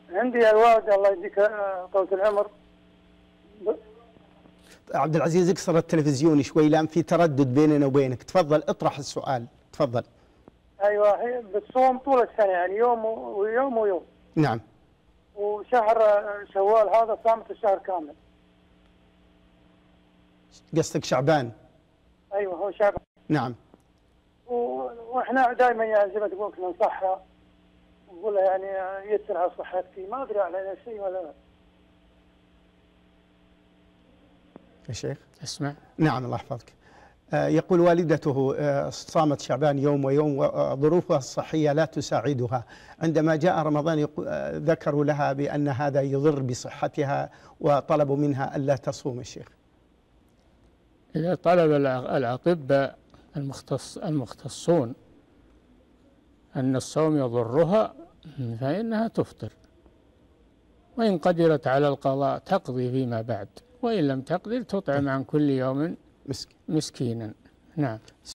عندي الوالد الله يديك طولة العمر. عبد العزيز اكسر التلفزيون شوي لان في تردد بيننا وبينك. تفضل اطرح السؤال، تفضل. ايوه، هي بتصوم طول السنه يعني يوم ويوم ويوم. نعم. وشهر شوال هذا صامت الشهر كامل. قصدك شعبان؟ ايوه هو شهر. نعم. واحنا دائما يعني زي ما تقول ننصحها نقول لها يعني يسر على صحتك، ما ادري على شيء ولا لا. يا شيخ اسمع. نعم الله يحفظك. يقول والدته صامت شعبان يوم ويوم وظروفها الصحية لا تساعدها. عندما جاء رمضان ذكروا لها بأن هذا يضر بصحتها وطلبوا منها ألا تصوم. الشيخ إذا طلب الأطباء المختصون أن الصوم يضرها فإنها تفطر، وإن قدرت على القضاء تقضي فيما بعد، وإن لم تقدر تطعم عن كل يوم مسكينا. نعم.